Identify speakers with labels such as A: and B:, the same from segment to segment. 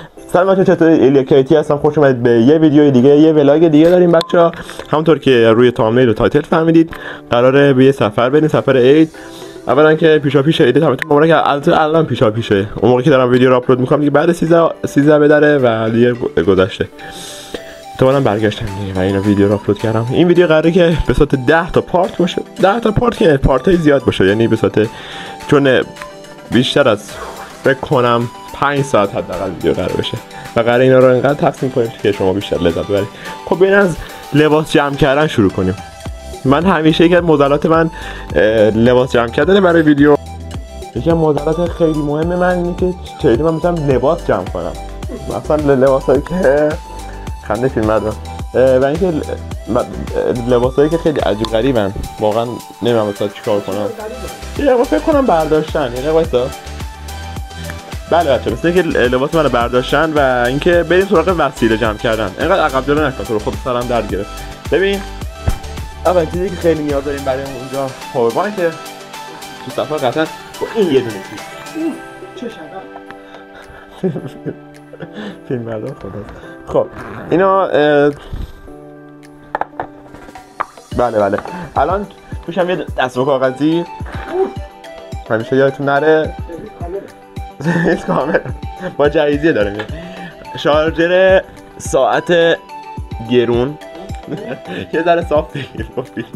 A: سلام بچه‌ها، چطوری؟ ایلیا کیتی هستم. خوش اومدید به یه ویدیو دیگه، یه ولاگ دیگه داریم بچه‌ها. همونطور که روی تامنیل و تایتل فهمیدید قراره به یه سفر بریم، سفر عید. اولا که پیشاپیش عید تامتون مبارک. الان پیشاپیشه، اون موقعی که دارم ویدیو رو آپلود می‌کنم دیگه بعد 13 بدره و دیگه گذشته. احتمالاً برگشتم دیگه و اینو ویدیو رو آپلود کردم. این ویدیو قراره که به صورت 10 تا پارت باشه. 10 تا پارت که پارتای زیاد باشه، یعنی به صورت، چون بیشتر از فکر کنم 5 ساعت حداقل ویدیو قرار بشه و قراره اینا رو انقدر تقسیم کنیم که شما بیشتر لذت ببرید. خب بریم از لباس جمع کردن شروع کنیم. من همیشه یکی از معضلات من لباس جمع کردن برای ویدیو. یکی از معضلات خیلی مهم من اینه که چطوری من میتونم لباس جمع کنم، مثلا لباسایی که خنده فیلم مردم و اینکه لباسایی که خیلی عجیب غریبن، واقعا نمیدونم مثلا چیکار کنم. یه فکر کنم برداشتن، یه وایسا. بله بچه، مثل اینکه لباس منو برداشتن و اینکه بریم سراغ وسیله جمع کردن. اینقدر عقب جلو نکن، تو رو خود سرم درد گرفت. ببین اول چیزی که خیلی نیاز داریم برای اونجا پاور بانکه. تو سفر قطعا با این یه دونه چیز. چه شب فیلم مردم خدا. خب اینا بله الان توش هم یه دستمال کاغذی، همیشه یادتون نره کامل با جهیزیه داره میاد. شارژر ساعت گرون یه ذره صاف بگیر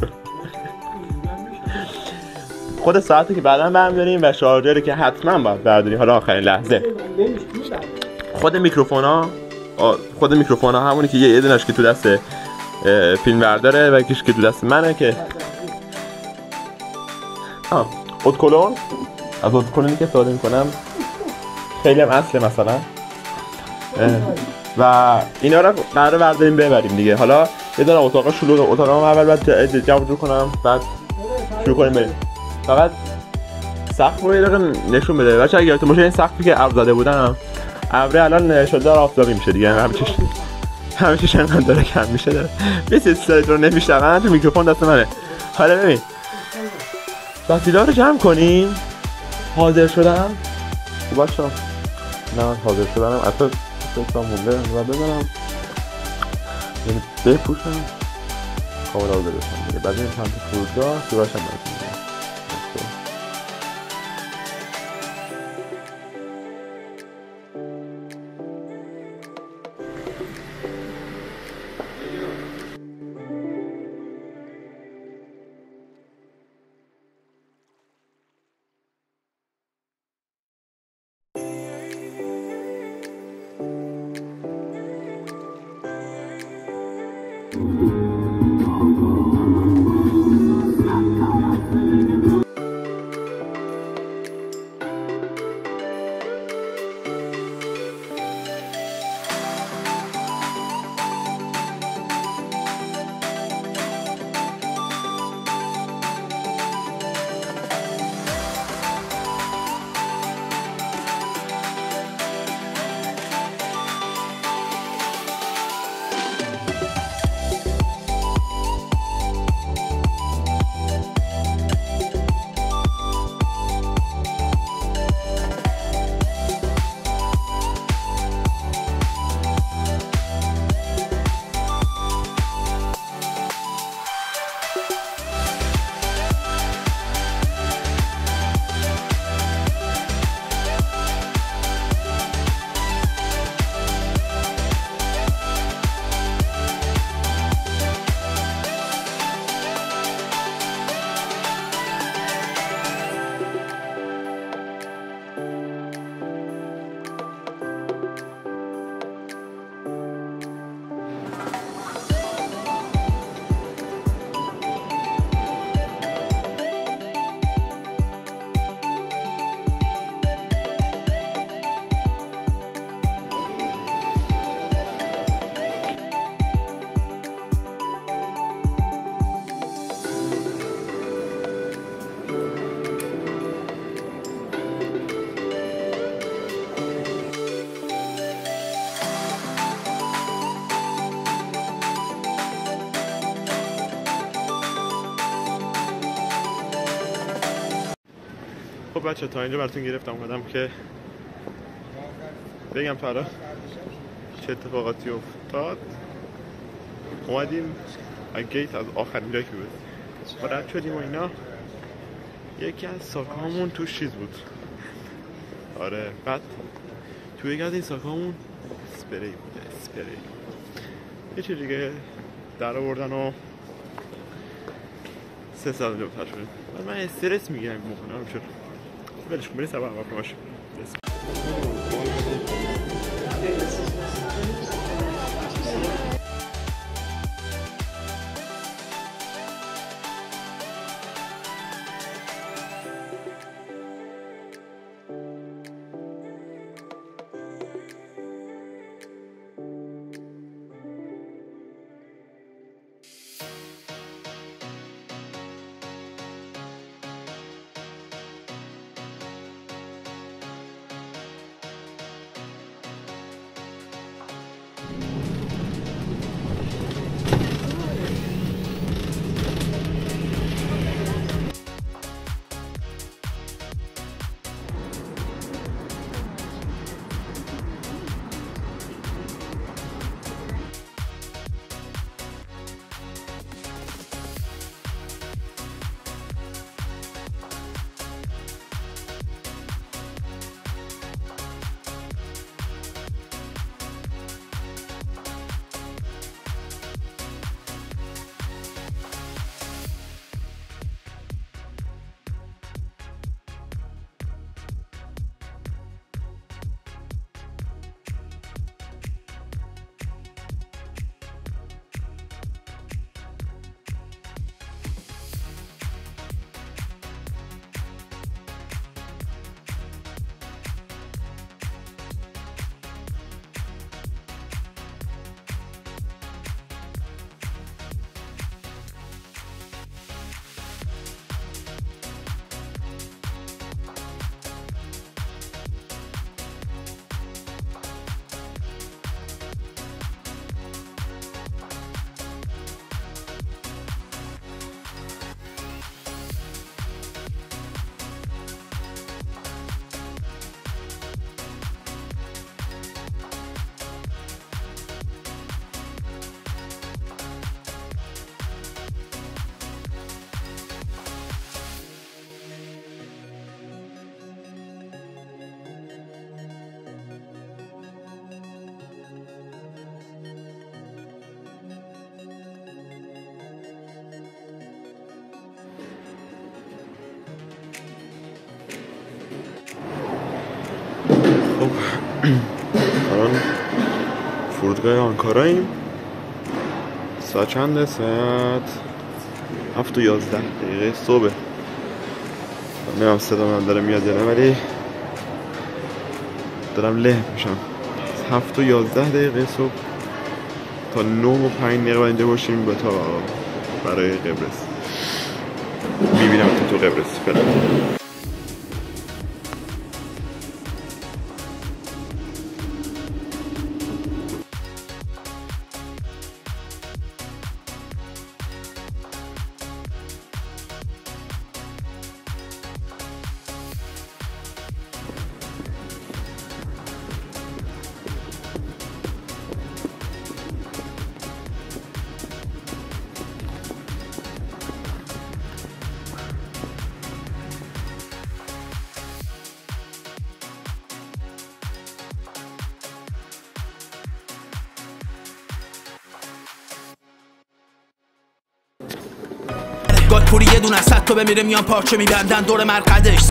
A: خود ساعتی که بعدا برمی‌داریم و شارژری که حتما باید برداریم حالا آخرین لحظه. خود میکروفون ها همونی که یه دونش که تو دست فیلم برداره و یکیش که تو دست منه که ادکلون. از ادکلونی که استفاده میکنم خیلی هم اصله مثلا و اینا رو قراره برداریم ببریم دیگه. حالا یه دونه اتاق شلوغه، اتاقم اول بعد جمع جور کنم بعد شروع کنیم بریم. فقط سقف رو یه دقیقه نشون بده بچه. اگه یادتون باشه این سقفی که ابر زده بودم، ابره الان شده داره آفتابی میشه دیگه، همه چیش انقدر داره کم میشه داره بیسی سایت رو نمیشتغن. تو میکروفون دست منه. حالا ببین وسیله رو جمع کنیم. حاضر شدم باشه، نه حاضر شدم اصلا سیستم مونده و بزنم یعنی بپوشم کاملا رو برسم دیگه. بعد این چند تا فرودگاه سیباشم برسیم.
B: خب بچه تا اینجا براتون گرفتم، اومدم که بگم فرا
A: چه اتفاقاتی افتاد. اومدیم گیت از آخرین جایی که بود ما رد شدیم و اینا. یکی از ساکامون توش چیز بود. آره بعد توی یکی از این ساکامون اسپری بوده. اسپری یه چیز دیگه در آوردن و 3 ساعت اونجا بتر شدیم. بعد من استرس میگیرم این موقع نمیم شد ولش کن بریم سبا هم باشه باشه. الان فرودگاه آنکاراییم. ساعت چنده؟ ساعت 7:11 صبح. نمیم صدا من داره میاد یا نه ولی دارم له میشم. 7:11 صبح تا 9:05 باید اینجا باشیم با تا برای قبرس. میبینم تو قبرس فعلا.
B: گاد پوری یه دونه صد تا بمیره میان پارچه میبندن دور مرقدش.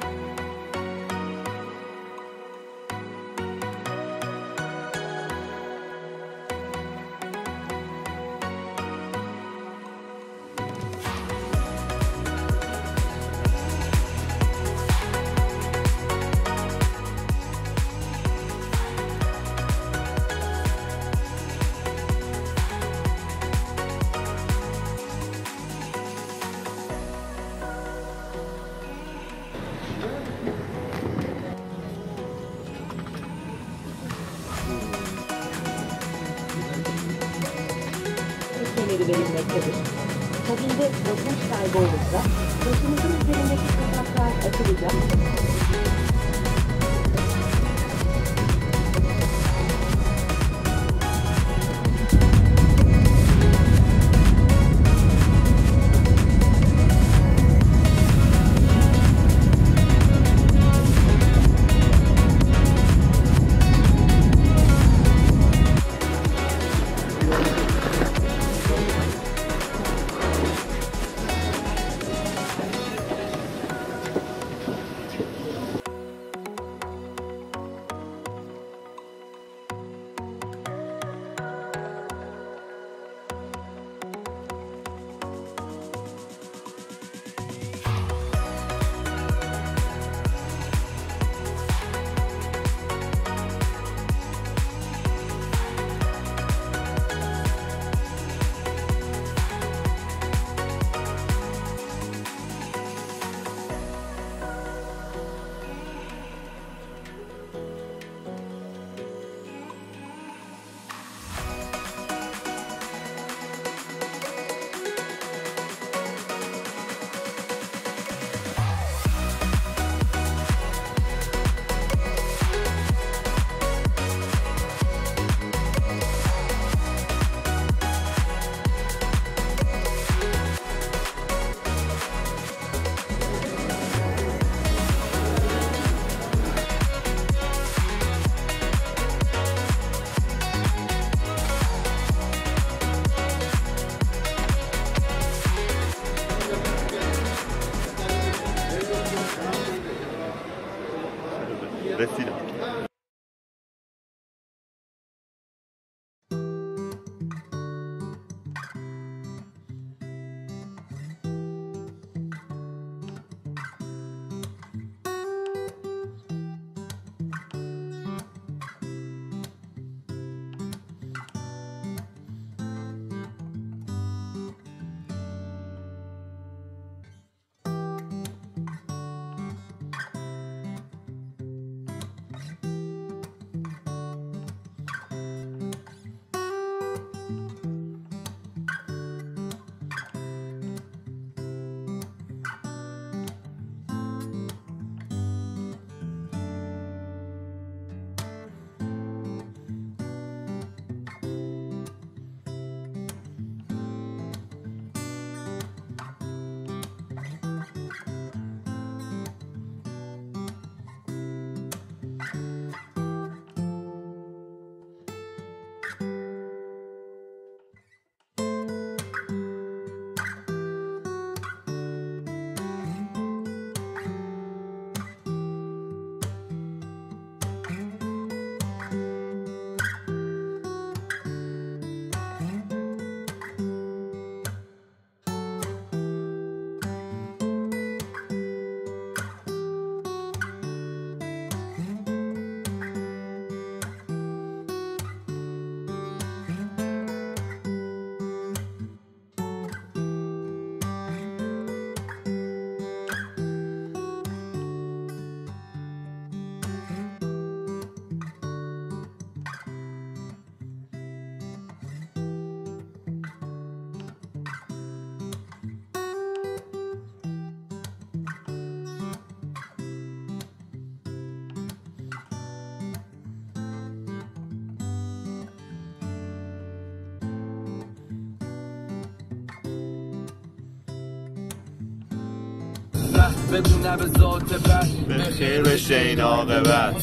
C: verilmektedir. Kabinde basınç kaybı olursa başımızın üzerindeki kapaklar açılacak.
B: دست بدونه به ذات بر
A: به خیر بشه این عاقبت.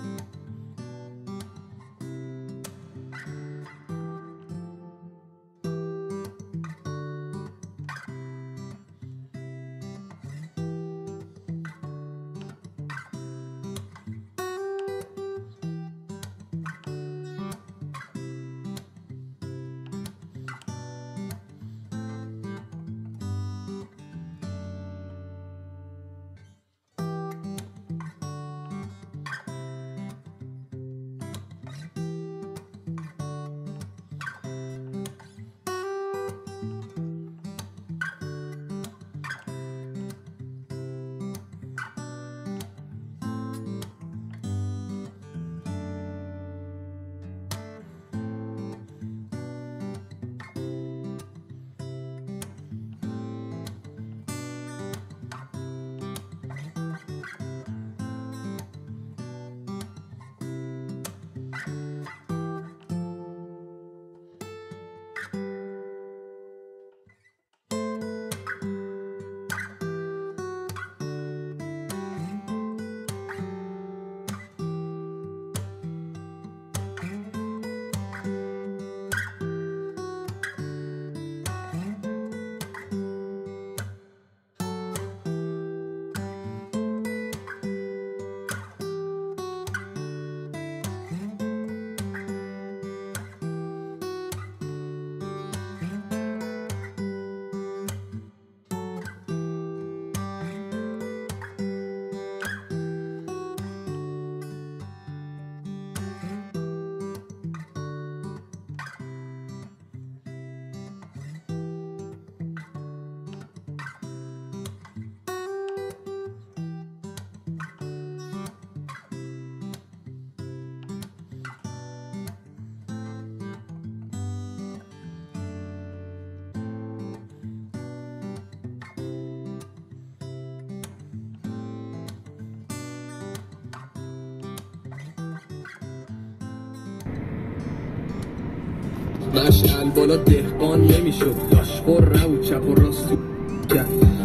B: مشعل بالا دهقان نمیشد داشت خور نبود چپ و راست کرد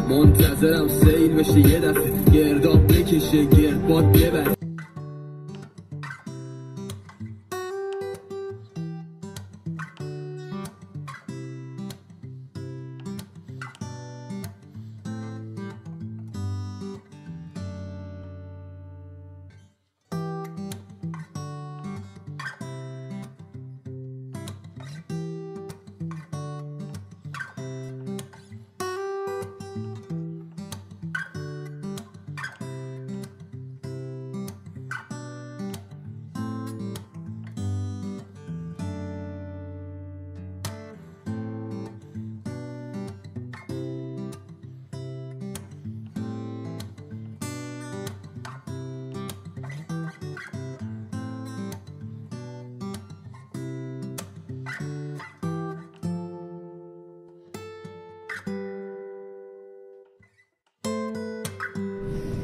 B: منتظرم سیل بشه یه دفعه گرداب بکشه گردباد ببره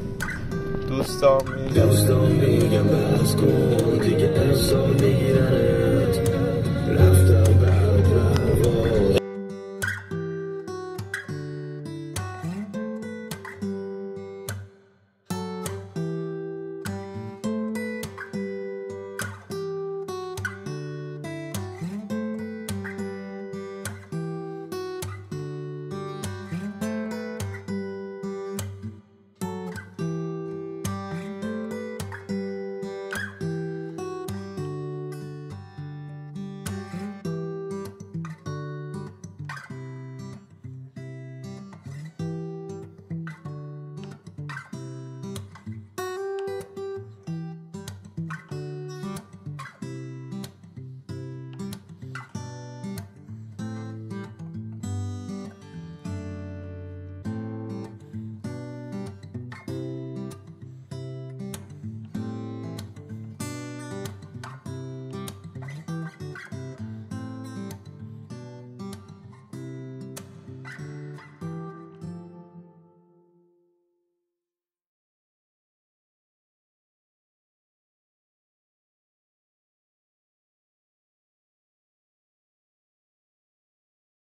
A: دوستان میگم بس کن دیگه امسال میگیرنه